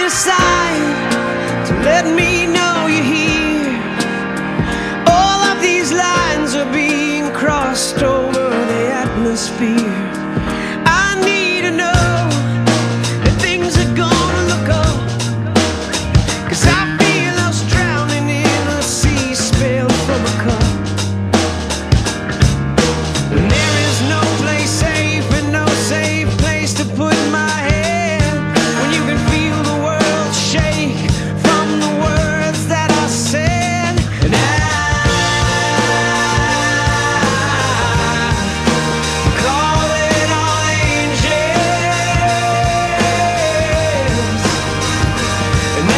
a sign to let me know you're here. All of these lines are being crossed over the atmosphere. I need to know that things are gonna look up, 'cause I feel us drowning in a sea spilled from a cup. And there is no place safe and no safe place to put my head when you can feel the world shake from the words that I said. And I'm calling all angels. And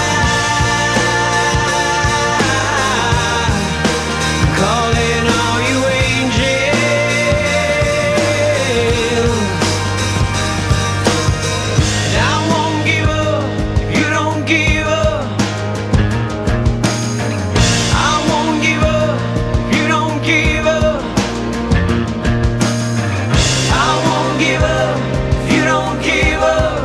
I'm calling all you angels. And I won't give up if you don't give up. I won't give up if you don't give up. I won't give up if you don't give up.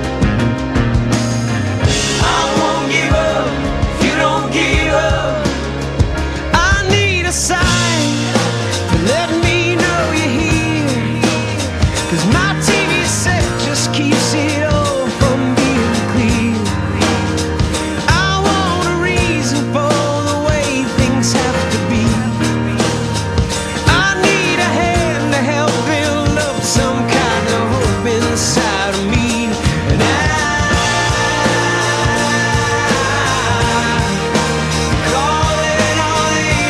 I won't give up if you don't give up. I need a sign to let me know you're here, 'cause my TV set just keeps it all from being clear. I want a reason for the way things have to be. I need a hand to help build up some kind of hope inside of me. And I'm calling all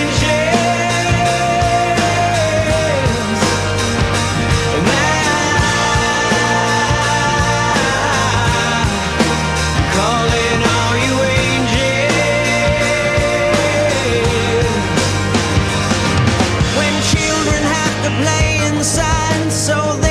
angels. And I'm calling all you angels. When children have to play inside so